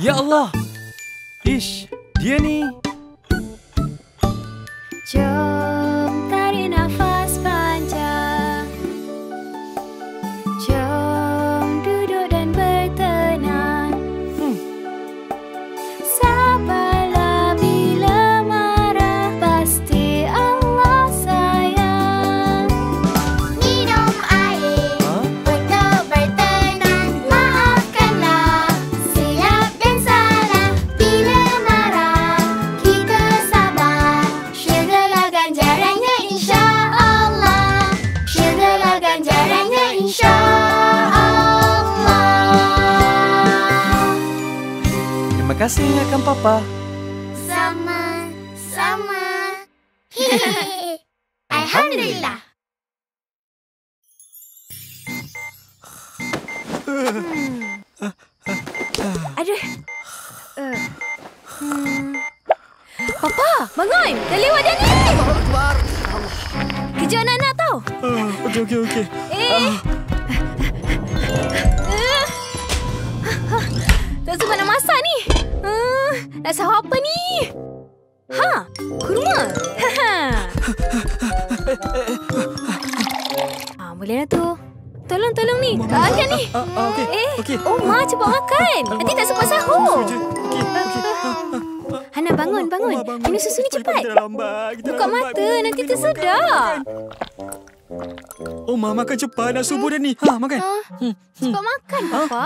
Ya Allah. Ish, dia ni. Jom tarik nafas panjang. Jom duduk dan bertenang. Sabarlah bila marah, pasti Allah sayang. Minum air untuk bertenang. Maafkanlah silap dan salah. Bila marah, kita sabar. Syurgalah ganjarannya insya-Allah. Syurgalah ganjarannya insya-Allah. Terima kasih ingatkan Papa. Sama-sama. Alhamdulillah. Aduh. Papa, bangun. Dah lewat dah ni. Kerja anak-anak tau. Okey. Tak sempat nak masak ni. Nak sahur apa ni? Kurma. Boleh lah tu. Tolong ni. Angkat ni. Okey. Oh, Ma cepat makan. Nanti tak sempat sahur. Hana, bangun. Minum susu ni cepat. Buka mata, nanti tersedak. Oh, Ma makan cepat. Dah subuh dah ni. Makan. Cepat makan, Papa.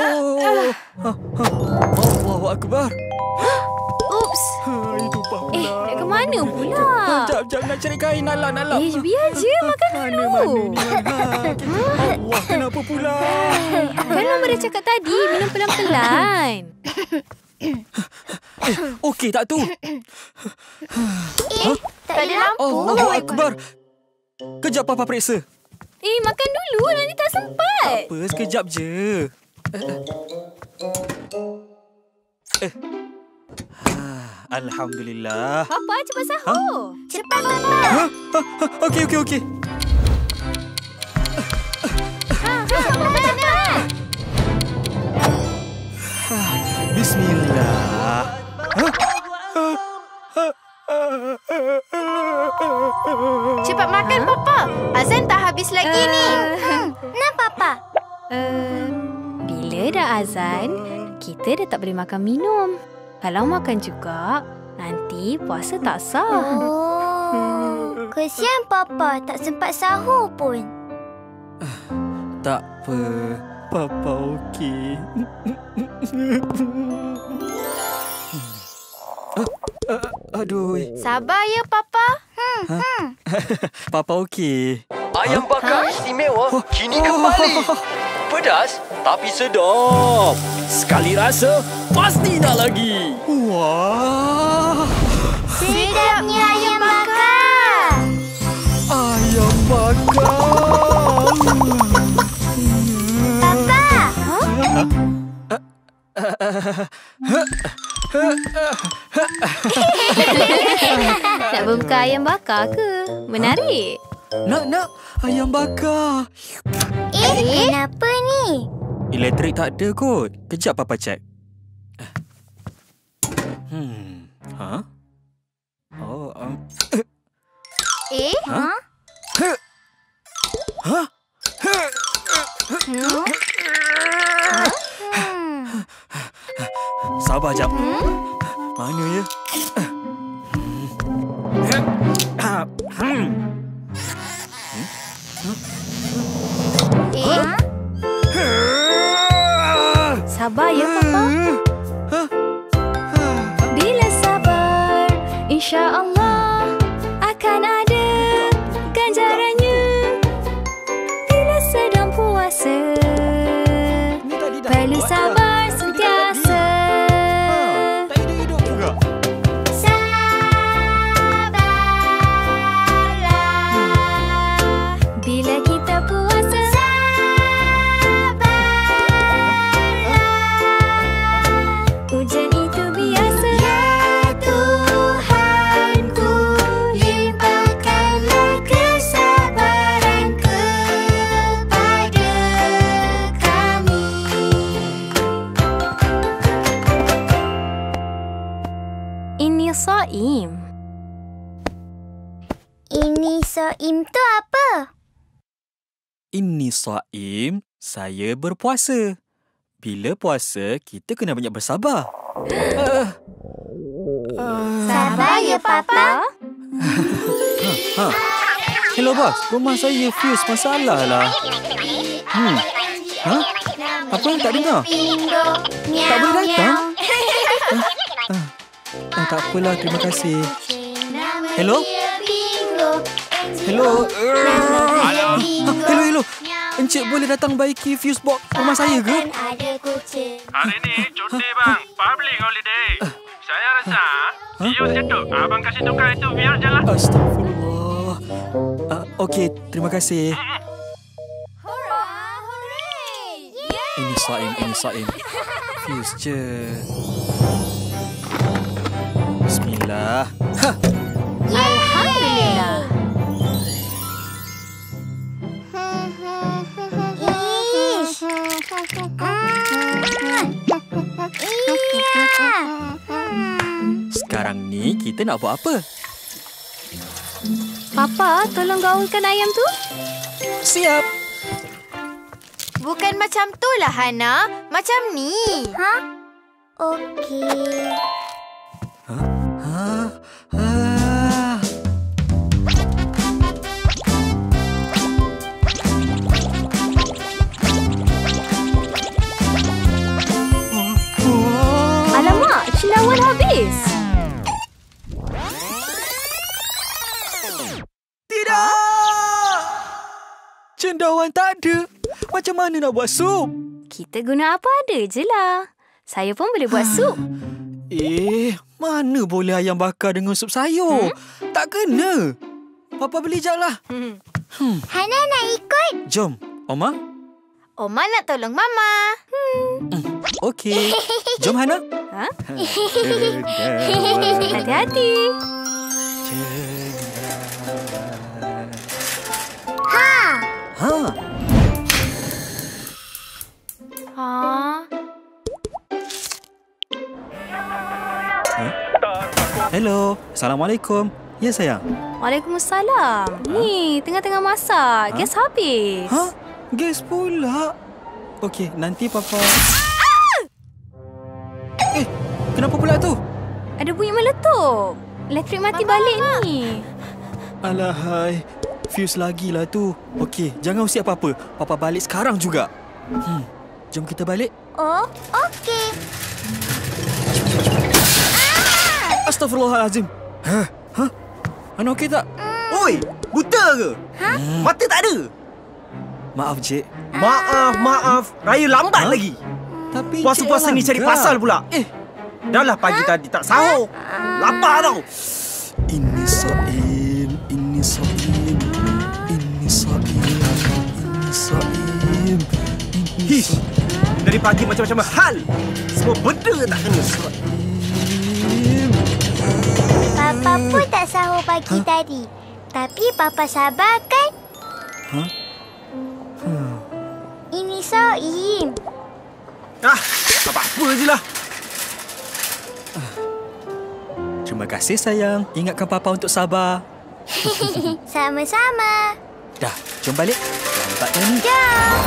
Allahu Akbar. Oops. Itu Pak pula. Nak ke mana pula? Jap, nak cari kain. Alah. Biar je, makan dulu. Allah, kenapa pula? Kan Mama dah cakap tadi, minum pelan-pelan. Okey, tak tu. Tak ada lampu. Allahu Akbar. Kejap Papa periksa. Makan dulu, nanti tak sempat. Apa, sekejap je. Alhamdulillah. Papa, cepat sahur. Cepat, Papa. Okey. Cepat. Bismillah. Cepat makan, Papa. Azan tak habis lagi ni. Nah, Papa. Bila dah azan, kita dah tak boleh makan minum. Kalau makan juga, nanti puasa tak sah. Kesian Papa, tak sempat sahur pun. Tak apa. Papa okey. Aduh. Sabar ya, Papa. Papa okey. Ayam bakar istimewa kini kembali. Pedas tapi sedap. Sekali rasa, pasti nak lagi. Wah. Sedapnya ayam bakar. Ayam bakar. Papa. Nak buka ayam bakar ke? Menarik. Nak ayam bakar. Kenapa ni? Elektrik tak ada kot. Kejap Papa cek. Oh, Sabar jap. Mana ya? Sabar ya, Papa. Bila sabar, insya-Allah akan ada ganjarannya. Bila sedang puasa, perlu sabar sentiasa. Tak hidup juga. Sabarlah bila kita puasa. Hujan itu biasa. Ya Tuhanku, limpahkanlah kesabaran kepada kami. Soim tu apa? Inni shaim, saya berpuasa. Bila puasa, kita kena banyak bersabar. Sabar ya, Papa. Hello, bos. Rumah saya fuse masalah lah. Apa yang tak dengar? Tak boleh datang? Tak apalah, terima kasih. Hello? Hello? Hello? Encik boleh datang baiki fuse box rumah saya ke? Hari ni cuti bang, public holiday. Saya rasa fuse je tu. Abang kasih tukar itu fuse je lah. Astagfirullah. Okey, terima kasih. Ini Saim. Fuse je. Bismillah. Alhamdulillah. Sekarang ni kita nak buat apa? Papa, tolong gaulkan ayam tu. Siap. Bukan macam tu lah, Hana. Macam ni. Okey. Alamak, cendawan habis. Tidak! Cendawan tak ada. Macam mana nak buat sup? Kita guna apa ada je lah. Saya pun boleh buat sup. Mana boleh ayam bakar dengan sup sayur? Tak kena. Papa beli jap lah. Hana nak ikut? Jom, Oma. Oma nak tolong Mama. Okey. Jom, Hana. Hati-hati. Hello. Assalamualaikum. Ya, sayang. Waalaikumsalam. Ni, tengah-tengah masak. Gas habis. Gas pula. Okey, nanti Papa... kenapa pula tu? Ada bunyi meletup. Elektrik mati balik ni. Alahai. Fuse lagi lah tu. Okey, jangan usik apa-apa. Papa balik sekarang juga. Jom kita balik. Oh, okey. Astaghfirullahalazim. Hana okey tak? Oi, buta ke? Mata tak ada. Maaf, Cik. Maaf. Raya lambat lagi. Tapi puasa-puasa ni cari pasal pula. Dah lah pagi tadi tak sahur. Lapar tau. Ini Saim. Hish. Dari pagi macam-macam hal. Semua benda tak kena. Papa pun tak sahur pagi tadi. Tapi Papa sabar kan? Ini Soim. Apa-apa je lah. Terima kasih, sayang. Ingatkan Papa untuk sabar. Sama-sama. Dah, jom balik. Lambatnya ni. Jom.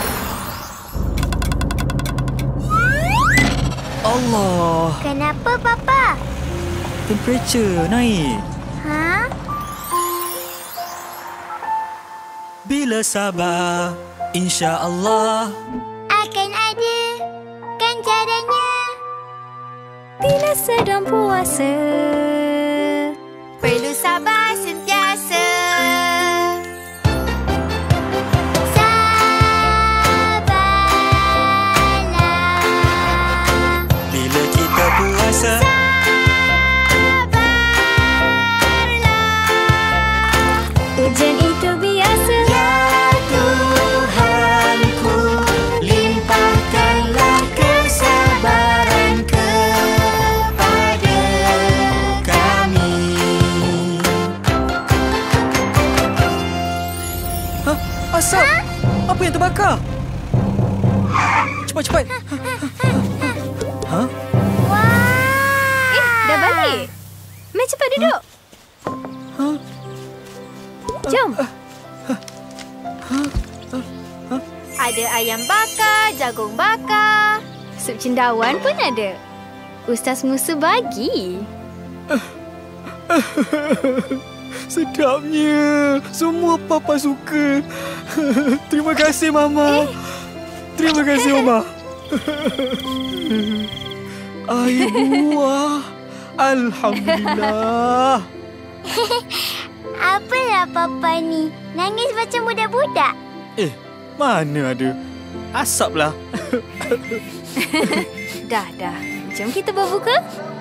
Allah. Kenapa, Papa? Temperature naik. Bila sabar, insya-Allah akan ada ganjarannya. Bila sedang puasa, Perlu sabar sentiasa. Sabarlah. bila kita puasa. hujan itu biasa. Ya Tuhanku, limpahkanlah kesabaran kepada kami. Asap! Apa yang terbakar? Cepat! Dah balik. Mai cepat duduk. Jom. Ada ayam bakar, jagung bakar. Sup cendawan pun ada. Ustaz Musa bagi. Sedapnya. Semua Papa suka. Terima kasih, Mama. Terima kasih, Oma. Air buah. Alhamdulillah. Apalah Papa ni? Nangis macam budak-budak. Mana ada. Asaplah. Dah. Jom kita berbuka.